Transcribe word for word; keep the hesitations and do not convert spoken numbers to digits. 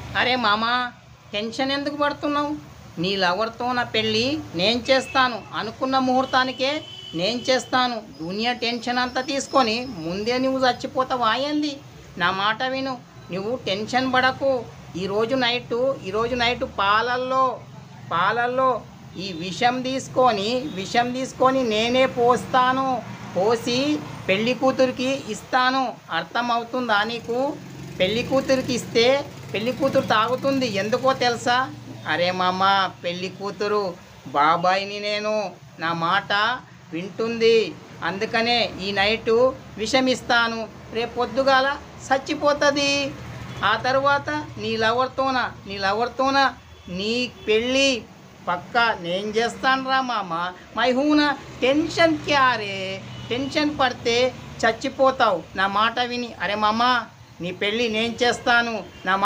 అరే మామా, టెన్షన్ ఎందుకు పడుతున్నావు? నీ లవర్తో నా పెళ్ళి నేను చేస్తాను, అనుకున్న ముహూర్తానికే నేను చేస్తాను. దునియా టెన్షన్ అంతా తీసుకొని ముందే నువ్వు చచ్చిపోతావా ఏంది? నా మాట విను, నువ్వు టెన్షన్ పడకు. ఈరోజు నైటు ఈరోజు నైటు పాలల్లో పాలల్లో ఈ విషం తీసుకొని విషం తీసుకొని నేనే పోస్తాను. పోసి పెళ్లి కూతురికి ఇస్తాను. అర్థమవుతుందా నీకు? పెళ్లి కూతురికి ఇస్తే పెళ్లి కూతురు తాగుతుంది. ఎందుకో తెలుసా? అరే మామ, పెళ్లి కూతురు బాబాయిని నేను, నా మాట వింటుంది. అందుకనే ఈ నైటు విషం ఇస్తాను. రేపు పొద్దుగాల చచ్చిపోతుంది. ఆ తర్వాత నీ లవర్తోన నీ లవర్తోన నీ పెళ్ళి పక్కా నేను చేస్తాను రా మామ. మైహూనా టెన్షన్ క్యారే, టెన్షన్ పడితే చచ్చిపోతావు. నా మాట విని. అరే మామ, నీ పెళ్ళి నేను చేస్తాను. నా